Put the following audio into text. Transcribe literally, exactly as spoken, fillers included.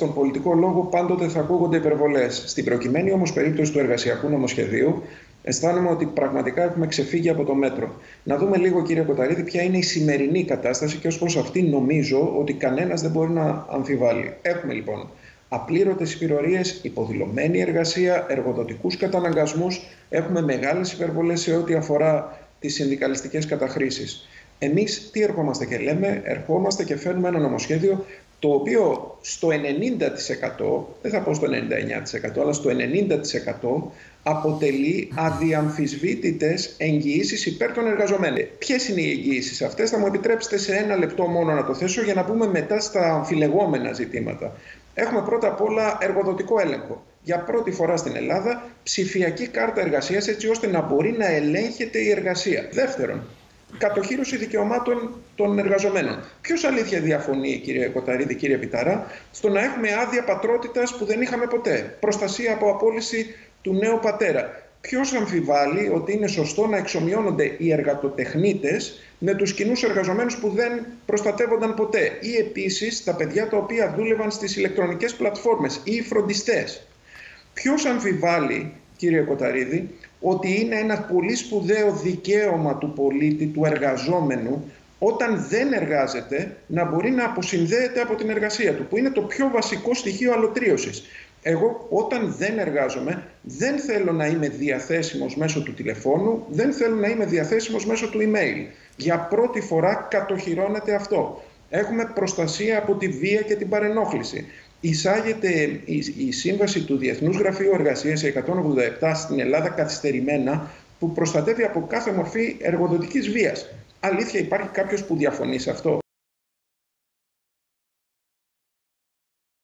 στον πολιτικό λόγο πάντοτε θα ακούγονται υπερβολές. Στην προκειμένη όμως περίπτωση του εργασιακού νομοσχεδίου, αισθάνομαι ότι πραγματικά έχουμε ξεφύγει από το μέτρο. Να δούμε λίγο, κύριε Κοταρίδη, ποια είναι η σημερινή κατάσταση και ως προς αυτή νομίζω ότι κανένας δεν μπορεί να αμφιβάλλει. Έχουμε λοιπόν απλήρωτες υπηρορίες, υποδηλωμένη εργασία, εργοδοτικούς καταναγκασμούς, έχουμε μεγάλες υπερβολές σε ό,τι αφορά τις συνδικαλιστικές καταχρήσεις. Εμείς τι ερχόμαστε και λέμε? Ερχόμαστε και φέρνουμε ένα νομοσχέδιο το οποίο στο ενενήντα τοις εκατό, δεν θα πω στο ενενήντα εννέα τοις εκατό, αλλά στο ενενήντα τοις εκατό αποτελεί αδιαμφισβήτητες εγγυήσεις υπέρ των εργαζομένων. Ποιες είναι οι εγγυήσεις αυτές? Θα μου επιτρέψετε σε ένα λεπτό μόνο να το θέσω για να πούμε μετά στα αμφιλεγόμενα ζητήματα. Έχουμε πρώτα απ' όλα εργοδοτικό έλεγχο. Για πρώτη φορά στην Ελλάδα ψηφιακή κάρτα εργασίας, έτσι ώστε να μπορεί να ελέγχεται η εργασία. Δεύτερον, κατοχύρωση δικαιωμάτων των εργαζομένων. Ποιος αλήθεια διαφωνεί, κύριε Κοταρίδη, κύριε Πιταρά, στο να έχουμε άδεια πατρότητας που δεν είχαμε ποτέ? Προστασία από απόλυση του νέου πατέρα. Ποιος αμφιβάλλει ότι είναι σωστό να εξομοιώνονται οι εργατοτεχνίτες με τους κοινούς εργαζομένους που δεν προστατεύονταν ποτέ? Ή επίσης τα παιδιά τα οποία δούλευαν στις ηλεκτρονικές πλατφόρμες ή οι φροντιστές. Ποιος αμφιβάλλει, κύριε Κοταρίδη, ότι είναι ένα πολύ σπουδαίο δικαίωμα του πολίτη, του εργαζόμενου, όταν δεν εργάζεται, να μπορεί να αποσυνδέεται από την εργασία του, που είναι το πιο βασικό στοιχείο αλωτρίωσης. Εγώ όταν δεν εργάζομαι, δεν θέλω να είμαι διαθέσιμος μέσω του τηλεφώνου, δεν θέλω να είμαι διαθέσιμος μέσω του email. Για πρώτη φορά κατοχυρώνεται αυτό. Έχουμε προστασία από τη βία και την παρενόχληση. Εισάγεται η, η σύμβαση του Διεθνούς Γραφείου Εργασίας εκατόν ογδόντα επτά στην Ελλάδα καθυστερημένα, που προστατεύει από κάθε μορφή εργοδοτικής βίας. Αλήθεια, υπάρχει κάποιος που διαφωνεί σε αυτό?